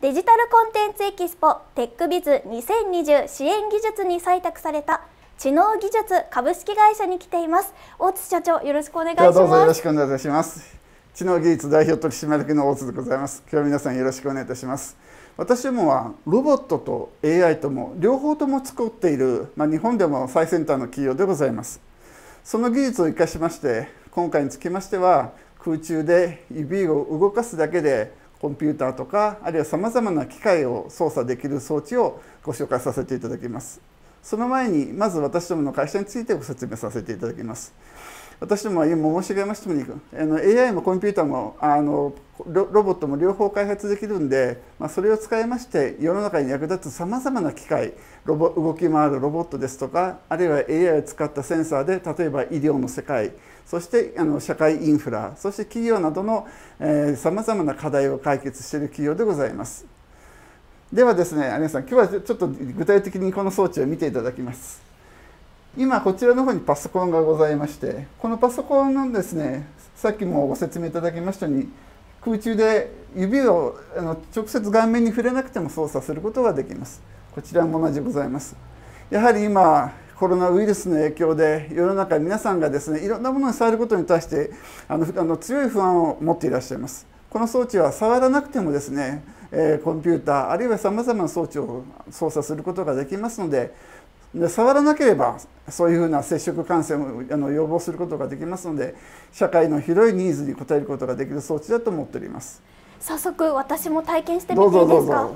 デジタルコンテンツエキスポテックビズ2020支援技術に採択された知能技術株式会社に来ています。大津社長、よろしくお願いします。 どうぞよろしくお願いいたします。知能技術代表取締役の大津でございます。今日は皆さんよろしくお願いいたします。私どもはロボットと AI とも両方とも作っている、日本でも最先端の企業でございます。その技術を生かしまして、今回につきましては空中で指を動かすだけでコンピューターとかあるいはさまざまな機械を操作できる装置をご紹介させていただきます。その前にまず私どもの会社についてご説明させていただきます。私どもは今申し上げましたようにAI もコンピューターもロボットも両方開発できるんで、それを使いまして世の中に役立つさまざまな機械動き回るロボットですとかあるいは AI を使ったセンサーで例えば医療の世界そして社会インフラそして企業などのさまざまな課題を解決している企業でございます。ではですね、有吉さん、今日はちょっと具体的にこの装置を見ていただきます。今こちらの方にパソコンがございまして、このパソコンのですね、さっきもご説明いただきましたように空中で指を直接顔面に触れなくても操作することができます。こちらも同じでございます。やはり今コロナウイルスの影響で世の中皆さんがですねいろんなものに触ることに対して強い不安を持っていらっしゃいます。この装置は触らなくてもですねコンピューターあるいはさまざまな装置を操作することができますので触らなければそういうふうな接触感染を予防することができますので社会の広いニーズに応えることができる装置だと思っております。 早速私も体験してみていいですか？ どうぞ。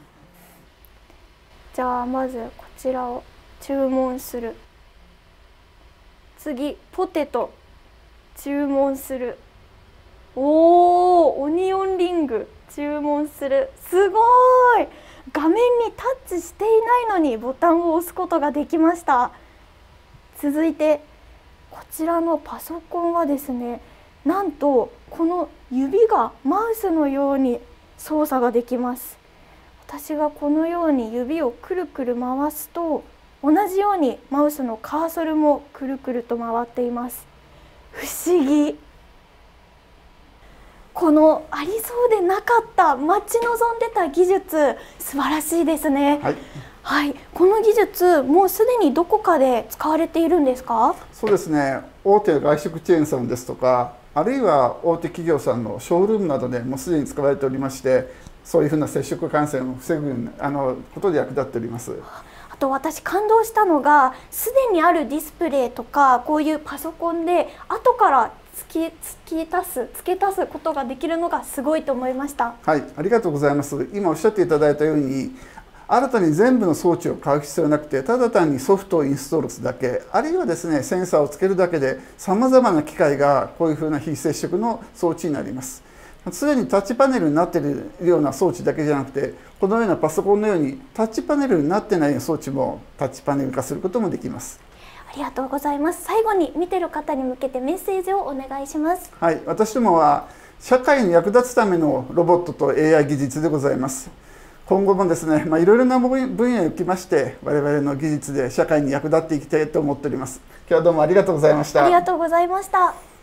じゃあまずこちらを注文する。次ポテト注文する。オニオンリング注文する。すごい、画面にタッチしていないのにボタンを押すことができました。続いてこちらのパソコンはですね、なんとこの指がマウスのように操作ができます。私がこのように指をくるくる回すと同じようにマウスのカーソルもくるくると回っています。不思議。このありそうでなかった待ち望んでた技術、素晴らしいですね。はい、この技術もうすでにどこかで使われているんですか？ そうですね、大手外食チェーンさんですとかあるいは大手企業さんのショールームなどでもうすでに使われておりまして、そういうふうな接触感染を防ぐことで役立っております。 あと私感動したのが、すでにあるディスプレイとかこういうパソコンで後から付け足すことができるのがすごいと思いました。 はい、ありがとうございます。今おっしゃっていただいたように新たに全部の装置を買う必要はなくて、ただ単にソフトをインストールするだけ、あるいはですねセンサーをつけるだけでさまざまな機械がこういうふうな非接触の装置になります。すでにタッチパネルになっているような装置だけじゃなくて、このようなパソコンのようにタッチパネルになっていない装置もタッチパネル化することもできます。 ありがとうございます。最後に見てる方に向けてメッセージをお願いします。 はい、私どもは社会に役立つためのロボットと AI 技術でございます。今後もですね、いろいろな分野におきまして我々の技術で社会に役立っていきたいと思っております。今日はどうもありがとうございました。 ありがとうございました。